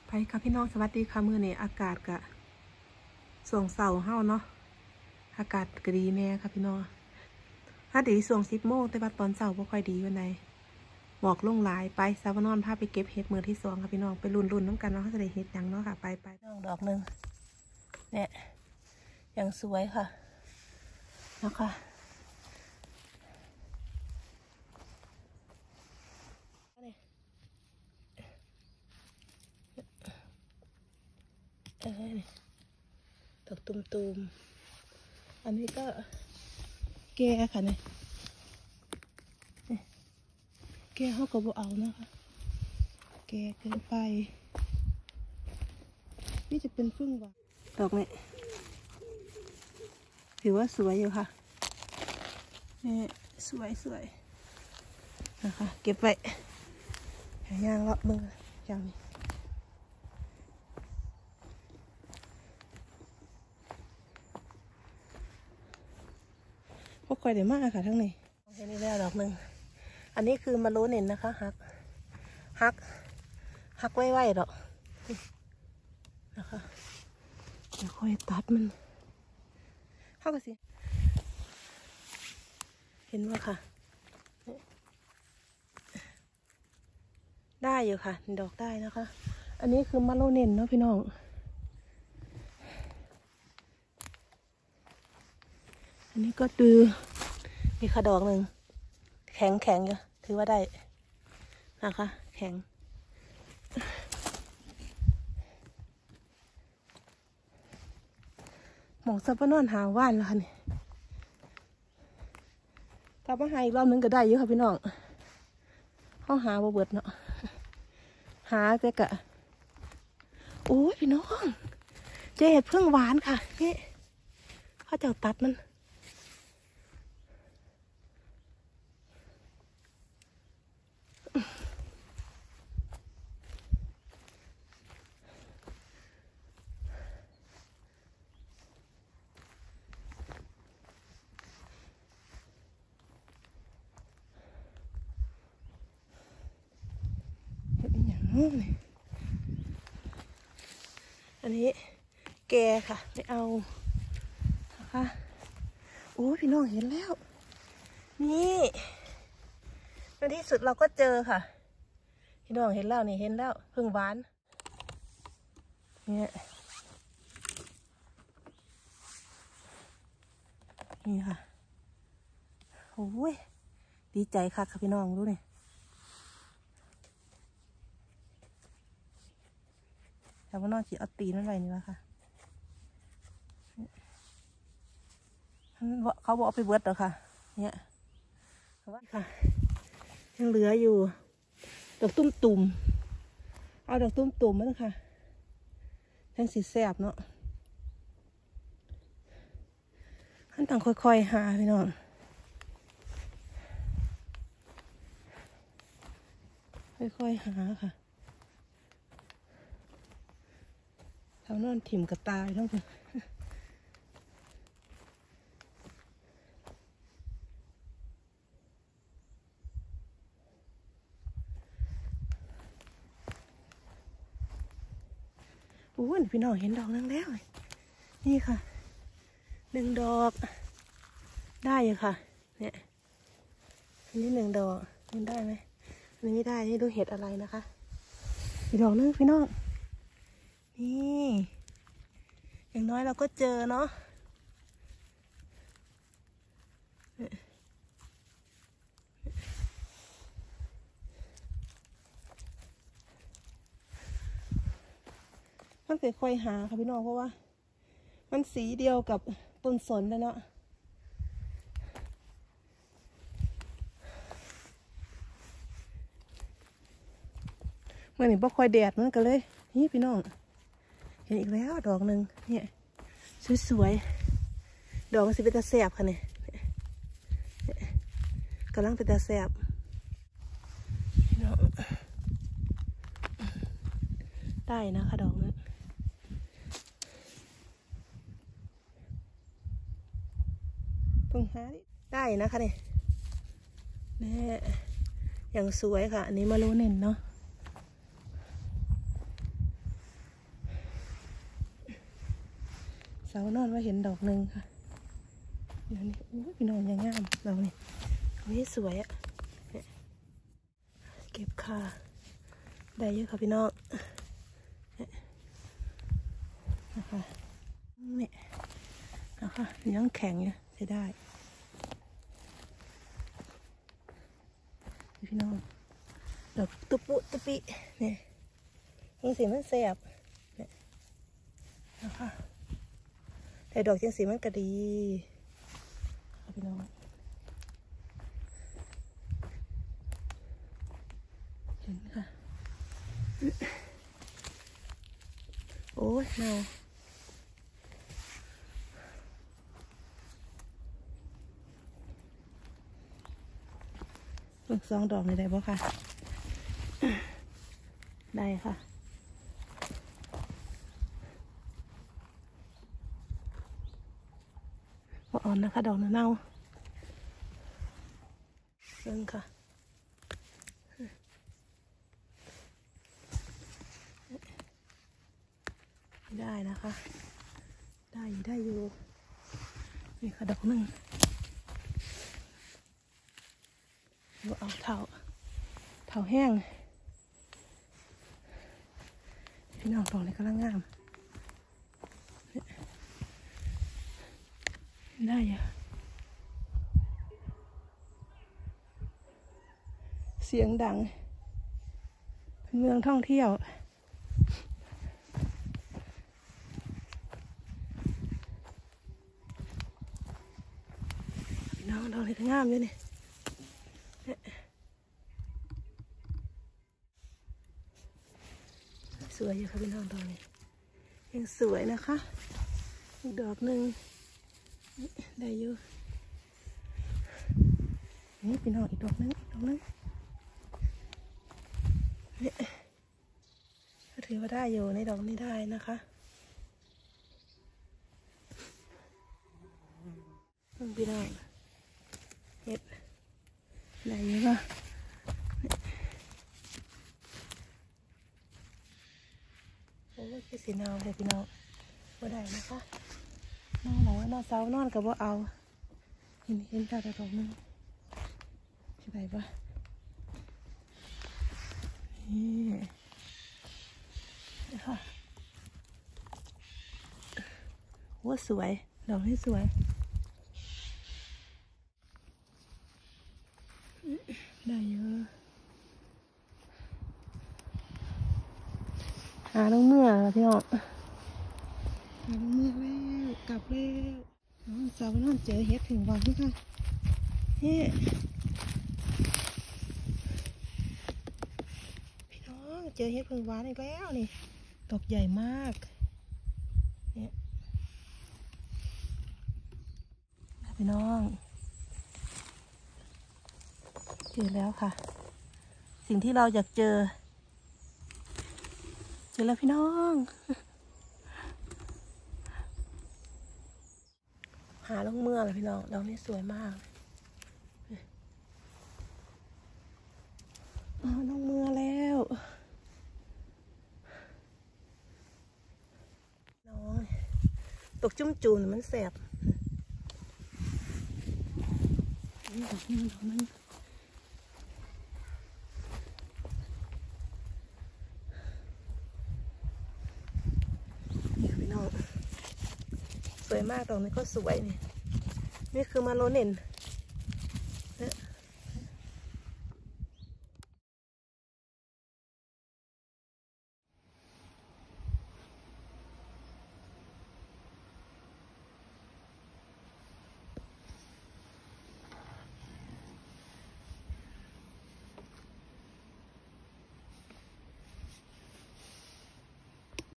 ไปค่ะพี่น้องสวัสดีค่ะมื้อนี้อากาศกะส่วงเสาเฮาเนาะอากาศก็ดีแน่ค่ะพี่น้องถ้าดีส่วง10 โมงแต่ว่าตอนเช้าบ่ค่อยดีวันใดหมอกลงหลายไปสาวนอนพาไปเก็บเห็ดมื้อที่2ค่ะพี่น้องไปลุ้นน้ำกันเนาะเขาจะได้เห็ดหยังเนาะค่ะไปน้องดอกนึงเนี่ยยังสวยค่ะนะคะดอกตุ่มๆอันนี้ก็แก่ค่ะเนี่ยแก่เขาก็บ่เอานะคะแก่เกินไปนี่จะเป็นพึ่งว่ะดอกนี้ถือว่าสวยอยู่ค่ะนี่สวยนะคะเก็บไว้ย่างเลาะเบิ่งอย่างนี้พวกคอยเดี๋ยวมากค่ะทั้งนี้เห็นนี่แล้วดอกหนึ่งอันนี้คือมาโลเน่นนะคะหักไว้ดอกนะคะเดี๋ยวค่อยตัดมันเข้ากันสิเห็นว่าค่ะได้อยู่ค่ะดอกได้นะคะอันนี้คือมาโลเน่นเนาะพี่น้องอันนี้ก็ดูมีค่ะดอกหนึ่งแข็งอยู่ถือว่าได้นะคะแข็งหมองซับปะนอนหาว่านแล้วค่ะนี่กลับมาหาอีกรอบนึงก็ได้เยอะค่ะพี่น้องเขาหาบ่เบิดเนาะหาแต่กะโอ้ยพี่น้องเจเห็ดพึ่งหวานค่ะนี่เขาจะตัดมันอันนี้แกค่ะไม่เอานะคะโอ้ยพี่น้องเห็นแล้วนี่ในที่สุดเราก็เจอค่ะพี่น้องเห็นแล้วนี่เห็นแล้วพึ่งหวานเนี่ยนี่ค่ะโอ้ยดีใจค่ะค่ะพี่น้องดูนี่แต่ว่านอกจีเอาตีนมันไว้นี่ละค่ะเขาบอกเอาไปเบิดเหรอค่ะเนี่ยค่ะยังเหลืออยู่ดอกตุ่มเอาดอกตุ่มมาเลยค่ะทั้งสีแสบเนาะขั้นต่างค่อยๆหาพี่น้องค่อยๆหาค่ะเขานอนถิ่มกระตายทั้งคืนโอ้ยพี่น้องเห็นดอกนึงแล้วนี่ค่ะ1 ดอกได้อยู่ค่ะเนี่ยอันนี้1 ดอกมันได้ไหมอันนี้ไม่ได้นี่ดูเห็ดอะไรนะคะอีกดอกนึงพี่น้องนี่อย่างน้อยเราก็เจอเนาะมันค่อยๆหาค่ะพี่น้องเพราะว่ามันสีเดียวกับต้นสนเลยเนาะเมื่อนี้บ่ค่อยแดดมันก็เลยนี่พี่น้องเห็นอีกแล้วดอกหนึ่งเนี่ยสวยๆดอกมันสิเป็นตาแสบค่ะเนี่ยกำลังเป็นตาแสบพี่น้องได้นะคะดอกนั้นเพิ่งหาได้นะคะเนี่ยอย่างสวยค่ะอันนี้มาโลเน่นเนาะเสานอนว่าเห็นดอกหนึ่งค่ะเดี๋ยวนี้พี่น้องยังงามเราเนี่ยนี่สวยอะเก็บค่ะได้เยอะค่ะพี่น้องนะคะนี่นะคะยังแข็งอยู่ใช้ได้พี่น้องดอกตุปุตุปิเนี่ยยังสีมันแสบเนี่ยนะคะแต่ดอกยังสีมันก็ดีพี่น้องเห็นค่ะโอ้ยเน่าลูกสองดอกนี่ได้บ่ค่ะได้ค่ะอ่อนนะคะดอกเน่าซึ่งค่ะได้นะคะได้อยู่นี่ค่ะดอกหนึ่งเอาเถาแห้งพี่น้องดอกนี้กำลังงามได้อะเสียงดังเป็นเมืองท่องเที่ยวพี่น้องดอกนี้งามเลยนี่สวยอยู่ค่ะพี่น้องดอกนี้ยังสวยนะคะอีกดอกหนึ่งได้อยู่นี่พี่น้องอีกดอกนึงนี่ก็ถือว่าได้อยู่ในดอกนี้ได้นะคะพี่น้องเห็ดได้อยู่ป่ะโอ้ยคือสีนาวเลยพี่น้องว่าได้นะคะนอนหลังนอนเสานอนกับว่าเอาเห็นตาดอกนึงใช่ไหมปะนี่ค่ะว่าสวยดอกนี้สวยได้เยอะหาน้องเมื่อพี่น้องหาน้องเมื่อแล้วกลับแล้วน้องสาวนอนเจอเห็ดถึงวันนี่ค่ะพี่น้องเจอเห็ดถึงวันอีกแล้วนี่ดอกใหญ่มากเนี่ยพี่น้องเจอแล้วค่ะสิ่งที่เราอยากเจอแล้วพี่น้องหาลงเมื่อเลยพี่น้องดอกนี้สวยมากลงเมื่อแล้วน้องตกจุ่มจูนมันแสบนี่ดอกนึงนี่พี่น้องสวยมากดอกนี้ก็สวยนี่คือมาโลเน่น